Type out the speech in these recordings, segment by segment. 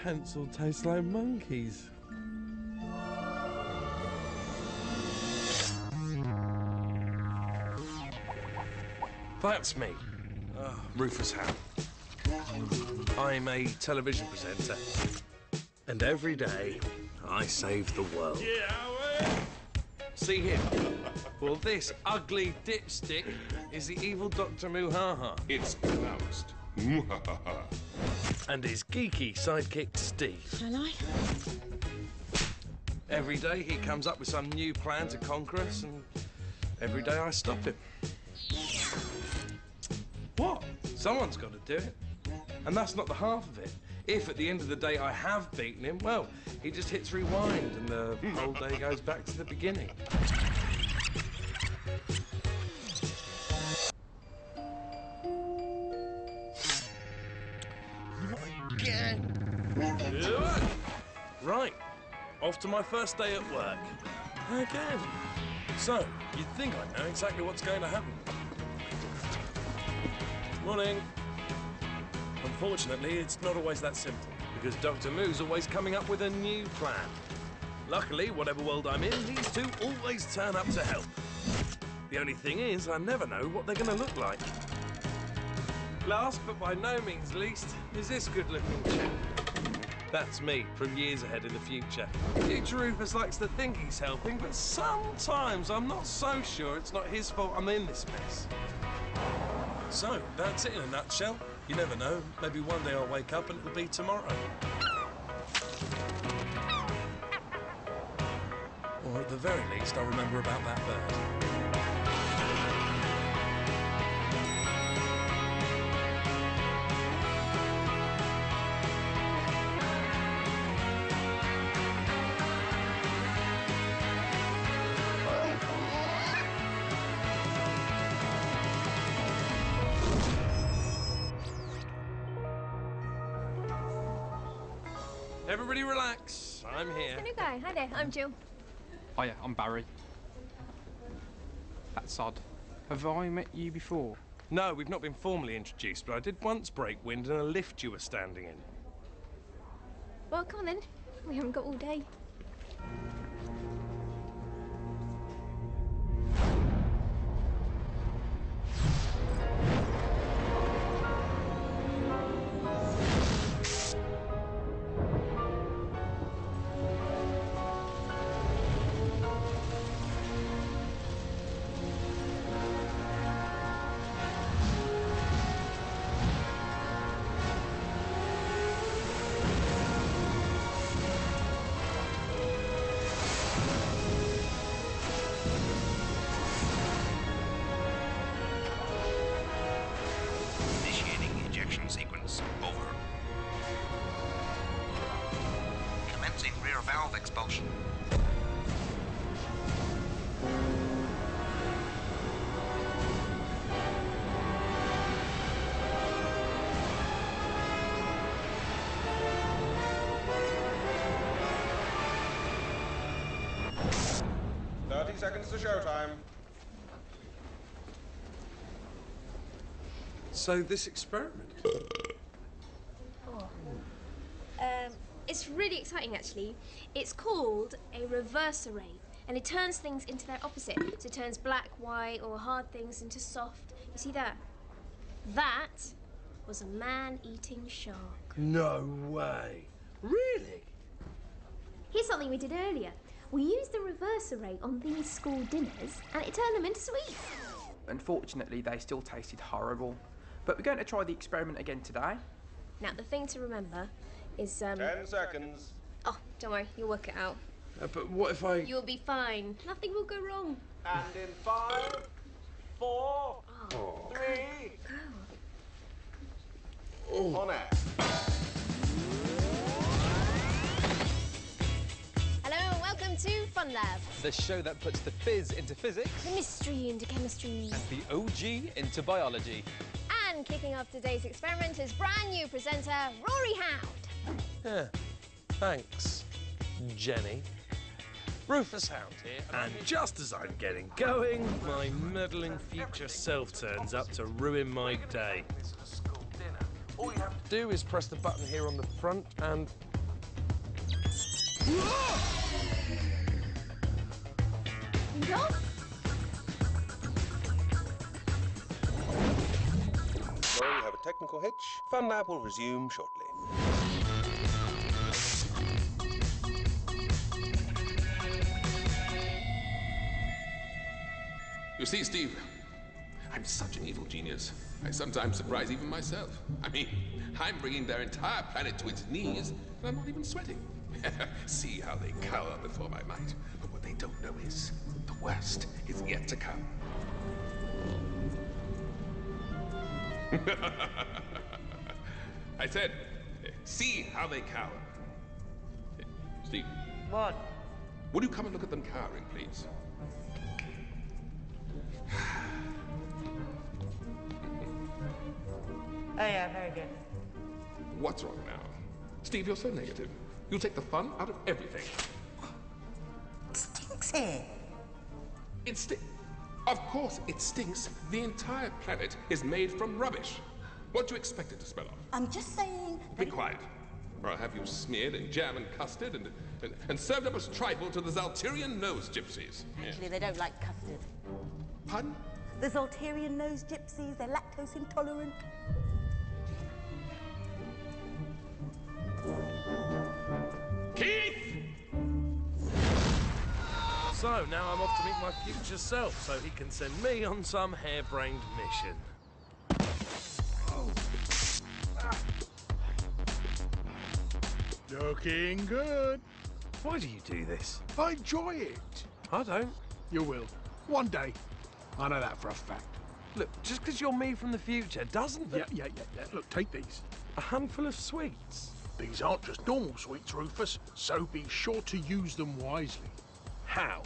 pencil tastes like monkeys. That's me, Rufus Hound. I'm a television presenter, and every day I save the world. See him? Well, this ugly dipstick is the evil Dr. Muhaha. It's pronounced Muhaha. And his geeky sidekick, Steve. Shall I? Every day he comes up with some new plan to conquer us, and every day I stop him. What? Someone's got to do it. And that's not the half of it. If at the end of the day I have beaten him, well, he just hits rewind and the whole day goes back to the beginning. Not again. Right, off to my first day at work. Again. So, you'd think I know exactly what's going to happen. Morning. Unfortunately, it's not always that simple, because Dr. Moo's always coming up with a new plan. Luckily, whatever world I'm in, these two always turn up to help. The only thing is, I never know what they're going to look like. Last, but by no means least, is this good-looking chap. That's me, from years ahead in the future. Future Rufus likes to think he's helping, but sometimes I'm not so sure it's not his fault I'm in this mess. So, that's it in a nutshell. You never know. Maybe one day I'll wake up and it'll be tomorrow. Or at the very least, I'll remember about that bird. Everybody relax. I'm here. New guy. Hi there. I'm Jill. Oh yeah, I'm Barry. That's odd. Have I met you before? No, we've not been formally introduced, but I did once break wind in a lift you were standing in. Well, come on then. We haven't got all day. Sequence over. Commencing rear valve expulsion. Seconds to showtime. So this experiment? It's really exciting, actually. It's called a reverse array, and it turns things into their opposite. So it turns black, white, or hard things into soft. You see that? That was a man-eating shark. No way. Really? Here's something we did earlier. We used the reverse array on these school dinners, and it turned them into sweets. Unfortunately, they still tasted horrible. But we're going to try the experiment again today. Now, the thing to remember is, 10 seconds. Oh, don't worry, you'll work it out. But what if I... You'll be fine. Nothing will go wrong. And in 5, 4, 3... Oh. On air. Hello and welcome to Fun Lab. The show that puts the fizz into physics, The mystery into chemistry. and the OG into biology. And kicking off today's experiment is brand new presenter, Rory Hound. Yeah, thanks, Jenny. Rufus Hound here, and just as I'm getting going, my meddling future self turns up to ruin my day. All you have to do is press the button here on the front and No? Sorry, we have a technical hitch. Fun Lab will resume shortly. You see, Steve, I'm such an evil genius. I sometimes surprise even myself. I mean, I'm bringing their entire planet to its knees, and I'm not even sweating. See how they cower before my might. But what they don't know is, the worst is yet to come. I said, see how they cower. Steve. What? Would you come and look at them cowering, please? Oh yeah, very good. What's wrong now? Steve, you're so negative. You take the fun out of everything. It stinks here. It stinks. Of course it stinks. The entire planet is made from rubbish. What do you expect it to smell of? I'm just saying Be that... quiet, or I'll have you smeared in jam and custard and served up as trifle to the Zaltirian nose gypsies. Actually, they don't like custard. Pardon? The Zolterian nose gypsies, they're lactose intolerant. Keith! So now I'm off to meet my future self so he can send me on some harebrained mission. Looking good. Why do you do this? I enjoy it. I don't. You will. One day. I know that for a fact. Look, just because you're me from the future doesn't... Yeah. Look, take these. A handful of sweets. These aren't just normal sweets, Rufus, so be sure to use them wisely. How?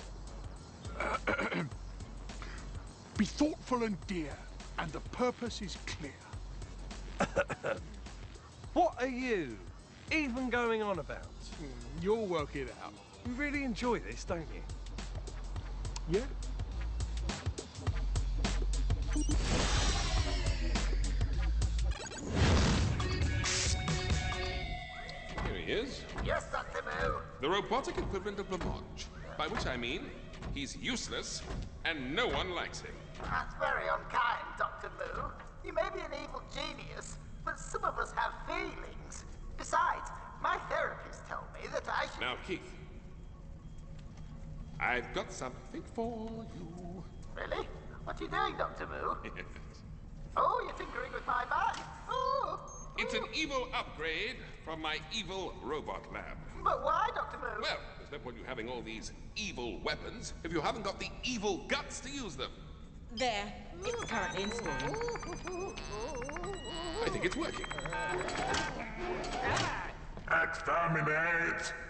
Be thoughtful and dear, and the purpose is clear. What are you even going on about? You'll work it out. You really enjoy this, don't you? Yeah? Here he is. Yes, Dr. Moo. The robotic equivalent of Blancmange. By which I mean, he's useless and no one likes him. That's very unkind, Dr. Moo. You may be an evil genius, but some of us have feelings. Besides, my therapists tell me that I should... Now, Keith, I've got something for you. Really? What are you doing, Dr. Moo? Yes. Oh, you're tinkering with my mind. Oh. It's an evil upgrade from my evil robot lab. But why, Dr. Moo? Well, there's no point you having all these evil weapons if you haven't got the evil guts to use them. There. It's currently installing. I think it's working. Exterminate!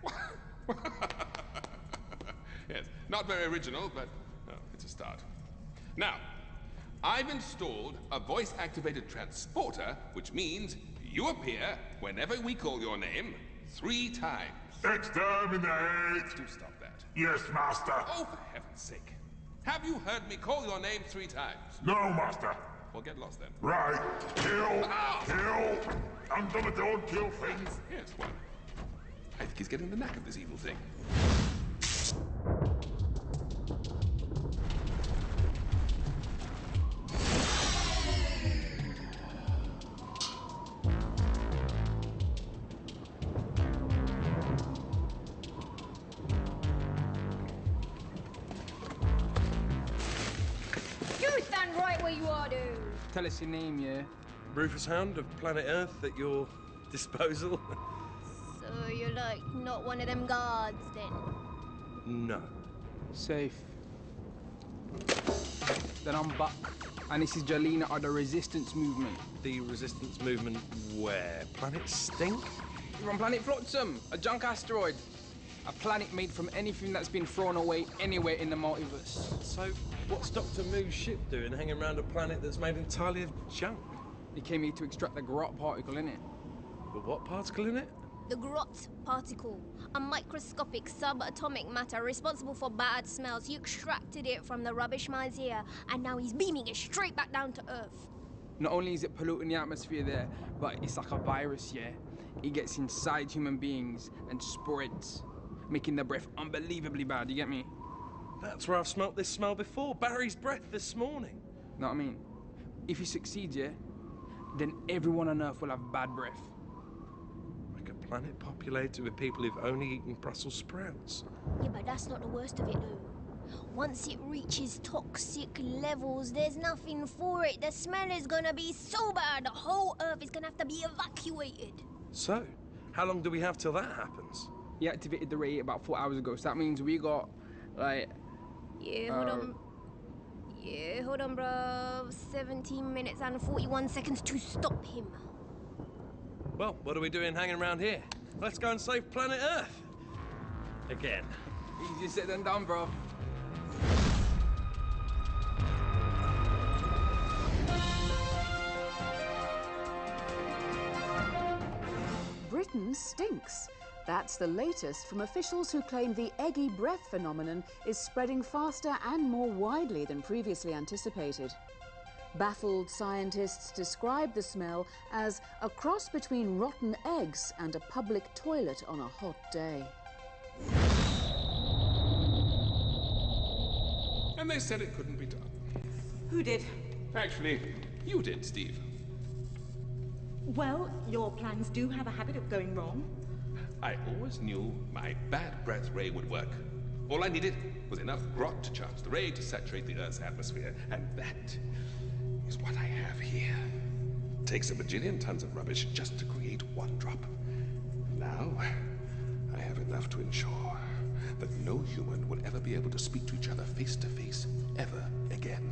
Yes, not very original, but it's a start. Now, I've installed a voice-activated transporter, which means you appear whenever we call your name 3 times. Exterminate! Do stop that. Yes, Master. Oh, for heaven's sake. Have you heard me call your name 3 times? No, Master. Well, get lost then. Right. Kill! Ow! Kill! I'm gonna go and kill things. Yes, one. I think he's getting the knack of this evil thing. You stand right where you are, dude. Tell us your name, yeah? Rufus Hound of planet Earth at your disposal? So you're like not one of them guards then? No. Safe. Then I'm back. And this is Jalina of the Resistance Movement. The resistance movement where? Planet Stink? You're on planet Flotsam, a junk asteroid. A planet made from anything that's been thrown away anywhere in the multiverse. So, what's Dr. Moo's ship doing hanging around a planet that's made entirely of junk? He came here to extract the grot particle in it. The what particle in it? The grot particle, a microscopic subatomic matter responsible for bad smells. You extracted it from the rubbish mines here, and now he's beaming it straight back down to Earth. Not only is it polluting the atmosphere there, but it's like a virus, yeah? it gets inside human beings and spreads, making the breath unbelievably bad, you get me? That's where I've smelt this smell before. Barry's breath this morning. Know what I mean? If he succeeds, yeah, then everyone on Earth will have bad breath. Like a planet populated with people who've only eaten Brussels sprouts. Yeah, but that's not the worst of it, though. Once it reaches toxic levels, there's nothing for it. The smell is gonna be so bad, the whole Earth is gonna have to be evacuated. So, how long do we have till that happens? He activated the ray about 4 hours ago, so that means we got, like... Yeah, hold on. Yeah, hold on, bruv. 17 minutes and 41 seconds to stop him. Well, what are we doing hanging around here? Let's go and save planet Earth. Again. Easier said than done, bro. Britain stinks. That's the latest from officials who claim the Eggy breath phenomenon is spreading faster and more widely than previously anticipated. Baffled scientists describe the smell as a cross between rotten eggs and a public toilet on a hot day. And they said it couldn't be done. Who did? Actually, you did, Steve. Well, your plans do have a habit of going wrong. I always knew my bad breath ray would work. All I needed was enough grot to charge the ray to saturate the Earth's atmosphere, and that is what I have here. Takes a bajillion tons of rubbish just to create one drop. Now, I have enough to ensure that no human will ever be able to speak to each other face to face ever again.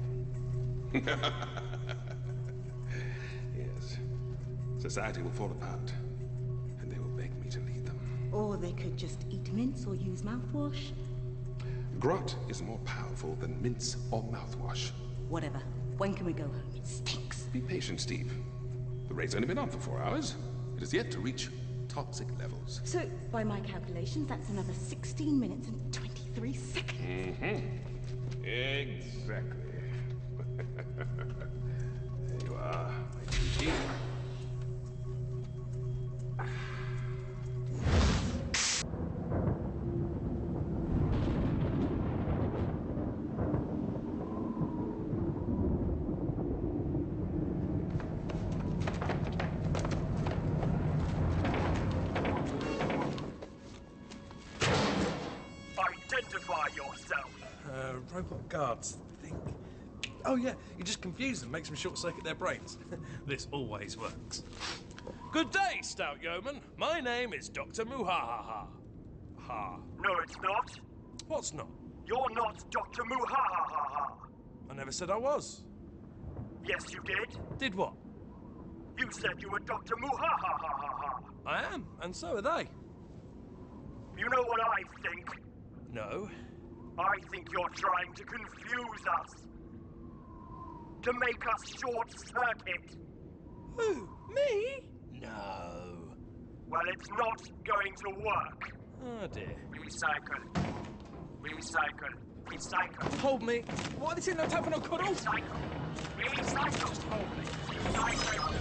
Yes. Society will fall apart, and they will beg me to lead them. Or they could just eat mince or use mouthwash. Grot is more powerful than mince or mouthwash. Whatever. When can we go home? It stinks. Be patient, Steve. The ray's only been on for 4 hours. It has yet to reach toxic levels. So, by my calculations, that's another 16 minutes and 23 seconds. Mm-hmm. Exactly. There you are, my beauty. Identify yourself. Robot guards, I think. Oh yeah, you just confuse them, makes them short-circuit their brains. This always works. Good day, stout yeoman. My name is Dr. Muhahaha. Ha. No, it's not. What's not? You're not Dr. Muhahaha. I never said I was. Yes, you did. Did what? You said you were Dr. Muhahaha. I am, and so are they. You know what I think? No. I think you're trying to confuse us. To make us short-circuit. Who? Me? No. Well, it's not going to work. Oh dear. Recycle. Recycle. Recycle. Hold me. What? This ain't no time for no cuddle. Recycle. Recycle. Just hold me. Recycle.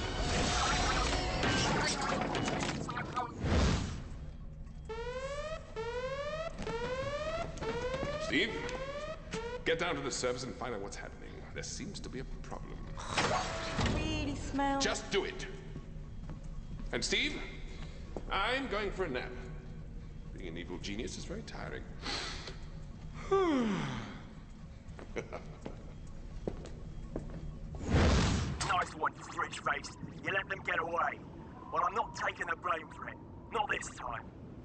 Steve, get down to the service and find out what's happening. There seems to be a problem. Really smells. Just do it. And Steve, I'm going for a nap. Being an evil genius is very tiring. Nice one, you fridge face. You let them get away. Well, I'm not taking the blame for it. Not this time.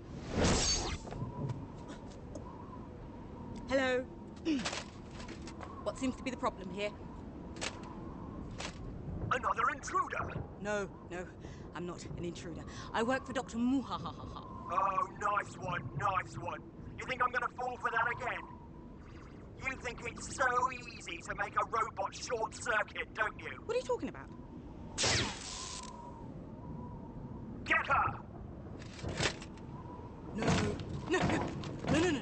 Hello. What seems to be the problem here? Another intruder? No, I'm not an intruder. I work for Dr. Muhahaha. Oh, nice one, nice one. You think I'm gonna fall for that again? You think it's so easy to make a robot short-circuit, don't you? What are you talking about? Get her! No.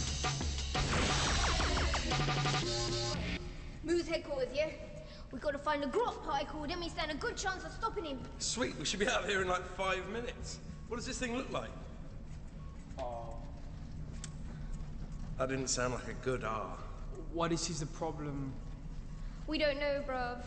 Moo's headquarters, yeah? We've got to find find a grot particle, then we stand a good chance of stopping him. Sweet, we should be out of here in like 5 minutes. What does this thing look like? Oh. That didn't sound like a good R. What is the problem? We don't know, bruv.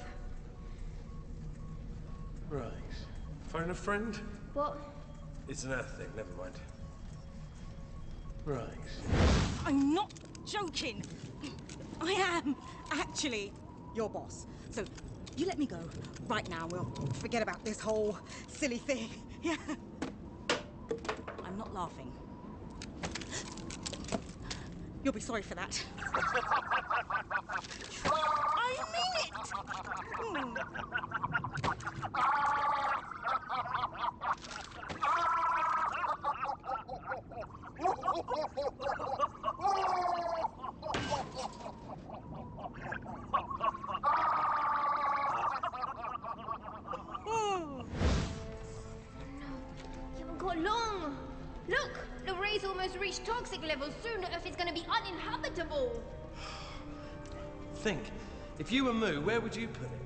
Right. Phone a friend? What? It's an Earth thing, never mind. Right. I'm not joking. I am actually your boss. So you let me go right now. We'll forget about this whole silly thing. Yeah. I'm not laughing. You'll be sorry for that. I mean it! You haven't got long. Look, the ray's almost reached toxic levels. Soon the Earth is going to be uninhabitable. Think, if you were Moo, where would you put it?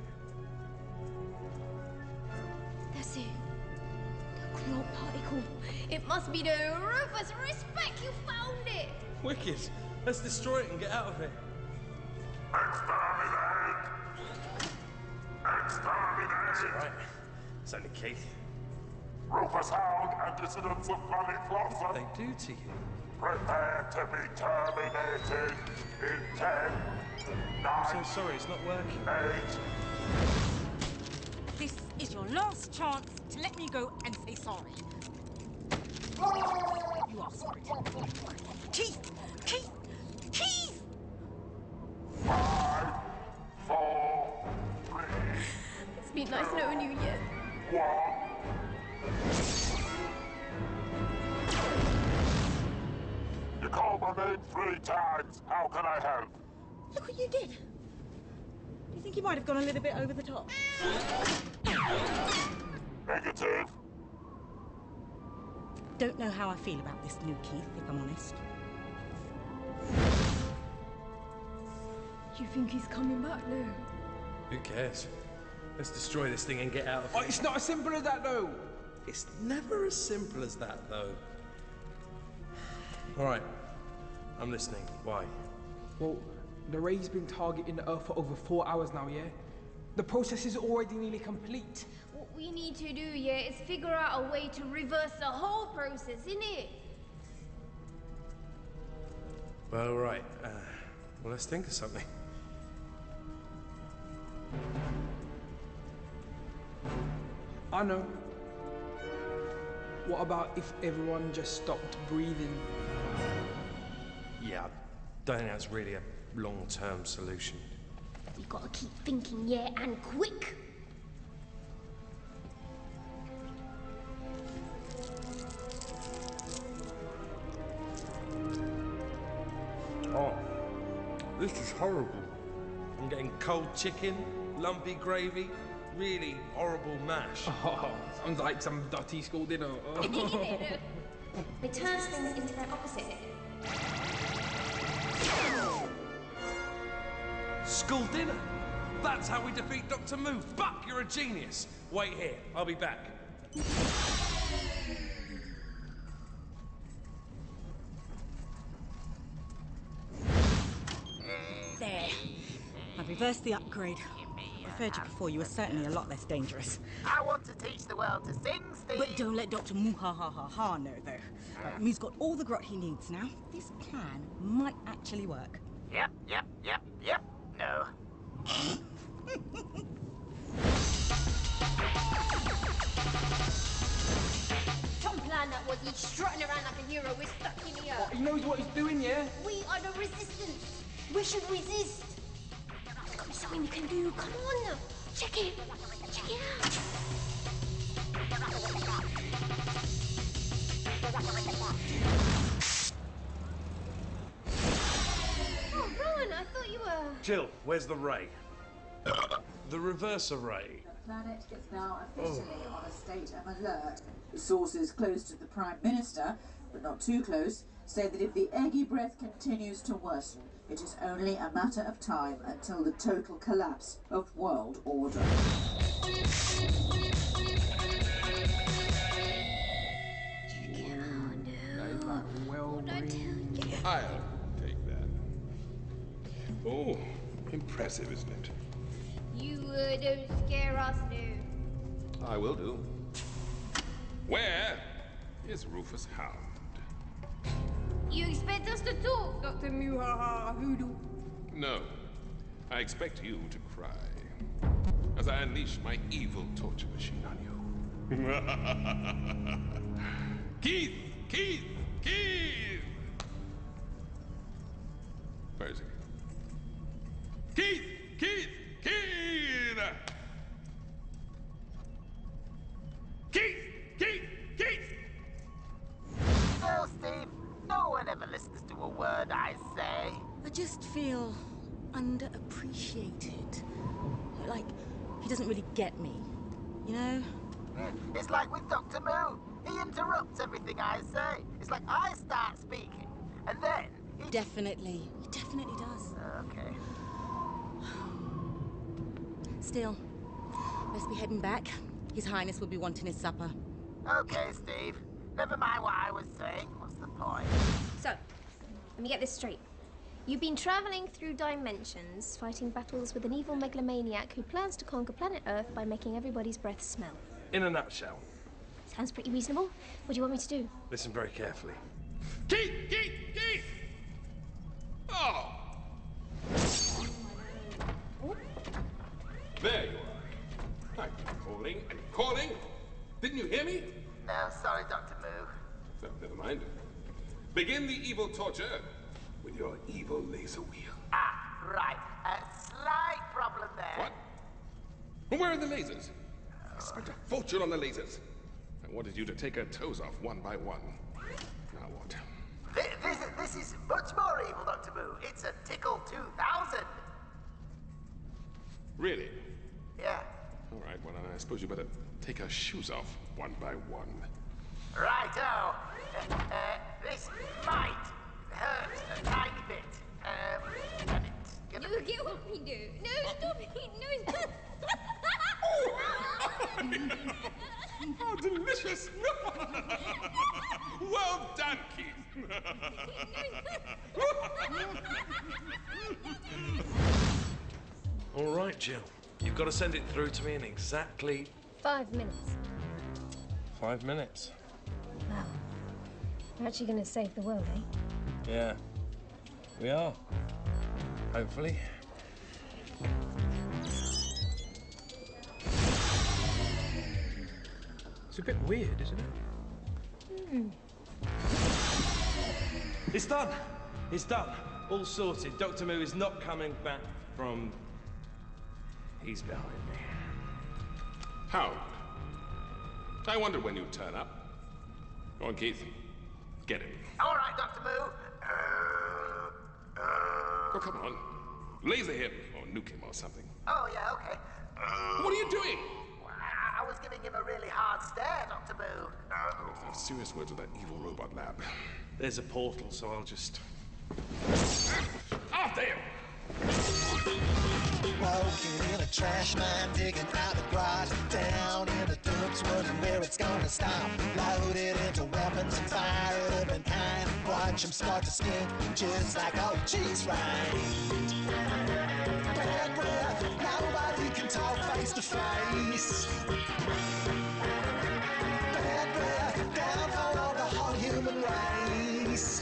That's it. The grot particle. It must be the Rufus. Respect, you found it. Wicked. Let's destroy it and get out of here. Exterminate! Exterminate! That's all right. It's only Keith. Rufus Hound and dissidents of Planet Flotsam. They do to you. Prepare to be terminated in 10, 9, I'm so sorry, it's not working. 8. This is your last chance to let me go and say sorry. You asked for it. Keith! Keith! Keith! 5, 4, 3. It's been nice knowing you, yeah. 1. You called my name 3 times. How can I help? Look what you did. Do you think you might have gone a little bit over the top? Negative. Don't know how I feel about this new Keith, if I'm honest. You think he's coming back, Lou? Who cares? Let's destroy this thing and get out of Oh, here. it's not as simple as that, though. It's never as simple as that, though. All right. I'm listening. Why? Well, the ray's been targeting the Earth for over 4 hours now, yeah? The process is already nearly complete. What we need to do, yeah, is figure out a way to reverse the whole process, innit? Well, right. Well, let's think of something. I know. What about if everyone just stopped breathing? Yeah, I don't think that's really a long-term solution. We gotta keep thinking, yeah, and quick. Oh, this is horrible. I'm getting cold chicken, lumpy gravy, really horrible mash. Oh, sounds like some dirty school dinner. Oh. It turns things into their opposite. School dinner? That's how we defeat Dr. Moo. Buck, you're a genius. Wait here, I'll be back. There. I've reversed the upgrade. I've heard you before. You were certainly a lot less dangerous. I want to teach the world to sing, Steve. But don't let Dr. Moo-ha-ha-ha-ha know, though. Moo's got all the grot he needs now. This plan might actually work. Yep. No. Some plan that was he's strutting around like a hero. We're stuck in here. He knows what he's doing, yeah? We are the resistance. We should resist. There's got to be something we can do. Come on. Check it. Check it out. Oh, Rowan, I thought you were... Jill, where's the ray? The reverser ray. The planet is now officially on a state of alert. Sources close to the Prime Minister but not too close, say that if the Eggy breath continues to worsen, it is only a matter of time until the total collapse of world order. I'll take that. Oh, impressive, isn't it? You don't scare us, no. I will do. Where is Rufus Hound? You expect us to talk, Dr. Muhaha Hoodoo? No. I expect you to cry. As I unleash my evil torture machine on you. Keith! Keith! Keith! Where is he? Keith! Keith! Keith! Keith! Keith! Keith! No, Steve. No one ever listens to a word I say. I just feel underappreciated. Like, he doesn't really get me, you know? It's like with Dr. Moo. He interrupts everything I say. It's like I start speaking, and then he... Definitely. He definitely does. Okay. Still, let's be heading back. His Highness will be wanting his supper. Okay, Steve. Never mind what I was saying. What's the point? So, let me get this straight. You've been traveling through dimensions, fighting battles with an evil megalomaniac who plans to conquer planet Earth by making everybody's breath smell. In a nutshell. Sounds pretty reasonable. What do you want me to do? Listen very carefully. Keith! Keith! Keith! Oh! There you are. I've been calling and calling. Didn't you hear me? No, sorry, Dr. Moo. So, never mind. Begin the evil torture with your evil laser wheel. Ah, right. A slight problem there. What? Well, where are the lasers? I spent a fortune on the lasers. I wanted you to take her toes off one by one. Now what? This is much more evil, Dr. Moo. It's a Tickle 2000. Really? Yeah. All right, well, I suppose you better take her shoes off one by one. Righto. This might hurt a tiny bit. And it's gonna You get what we do. No, stop it. No, stop. Oh, delicious! Well done, Keith. All right, Jill. You've got to send it through to me in exactly 5 minutes. 5 minutes. Wow. We're actually going to save the world, eh? Yeah. We are. Hopefully. It's a bit weird, isn't it? It's done. It's done. All sorted. Dr. Moo is not coming back from... He's behind me. Hound. I wonder when you turn up. Go on, Keith. Get him. All right, Dr. Moo. Oh, come on. Laser him, or nuke him, or something. Oh, yeah, okay. What are you doing? I was giving him a really hard stare, Dr. Moo. Let's have serious words with that evil robot lab. There's a portal, so I'll just... After him! Walking in a trash mine, digging out the garage, down in the dumps, wondering where it's gonna stop. Loaded into weapons and fired up and kind. Watch them start to skink, just like old cheese rind. Bad breath, nobody can talk face to face. Bad breath, down for the whole human race.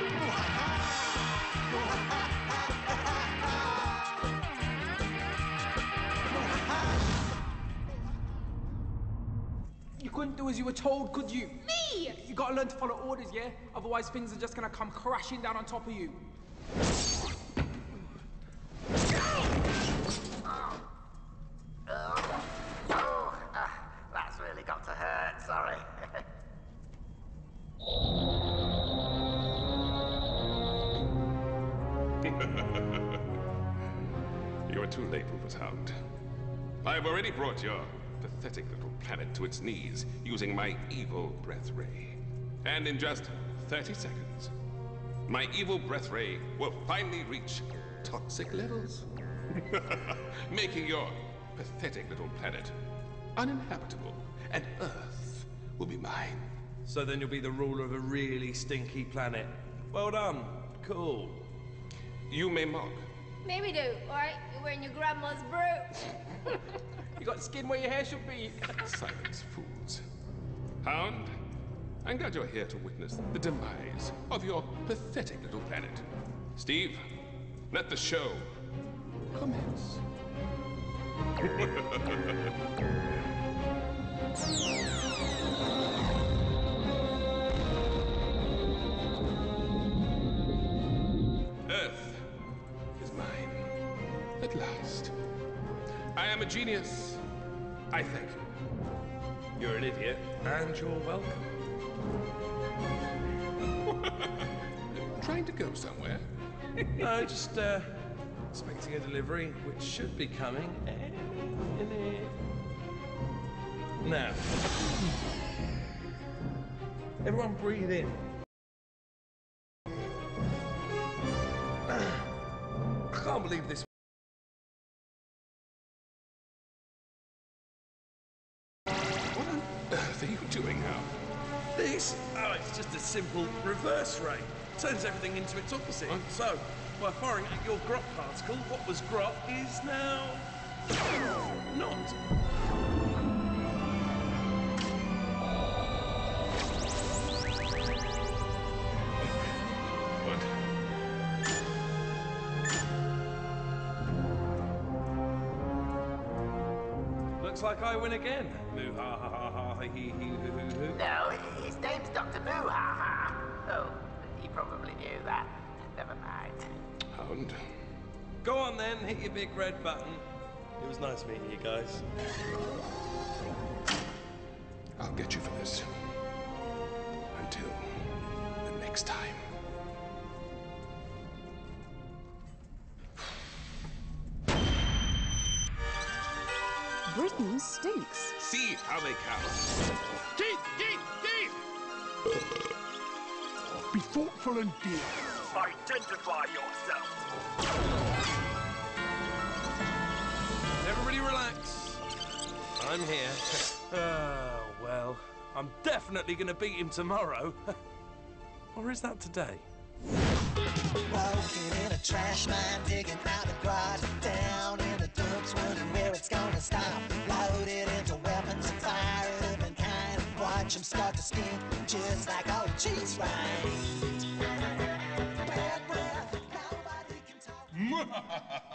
You couldn't do as you were told, could you? Me! You gotta learn to follow orders, yeah? Otherwise things are just gonna come crashing down on top of you. That's really got to hurt, sorry. You are too late, Rufus Hound. I have already brought your pathetic little planet to its knees using my evil breath ray. And in just 30 seconds, my evil breath ray will finally reach toxic levels, making your pathetic little planet uninhabitable, and Earth will be mine. So then you'll be the ruler of a really stinky planet. Well done. Cool. You may mock. Maybe do, alright? You're wearing your grandma's brooch. You got skin where your hair should be. Silence, fools. Hound, I'm glad you're here to witness the demise of your pathetic little planet. Steve, let the show commence. Earth is mine, at last. I am a genius. I thank you. You're an idiot, and you're welcome. Trying to go somewhere? No, just expecting a delivery, which should be coming any minute. Now, everyone breathe in. I can't believe this. What on earth are you doing now? This? Oh, it's just a simple reverse ray. Turns everything into its opposite. What? So, by firing at your grot particle, what was grot is now not. What? Looks like I win again. Moo ha ha ha ha hee hee hoo hoo hoo. No, his name's Dr. Moo, ha ha. Oh, he probably knew that. Never mind. Hound. Go on then, hit your big red button. It was nice meeting you guys. I'll get you for this. Until the next time. Britain stinks. See how they count. Keith! Be thoughtful and dear. Identify yourself. Everybody relax. I'm here. Well, I'm definitely going to beat him tomorrow. Or is that today? Walking in a trash mine, digging out the garage, down in the dumps, wondering where it's gonna stop. Loaded into weapons and fire of any kind. Watch them start to stink, just like old cheese rind. Bad breath, nobody can talk.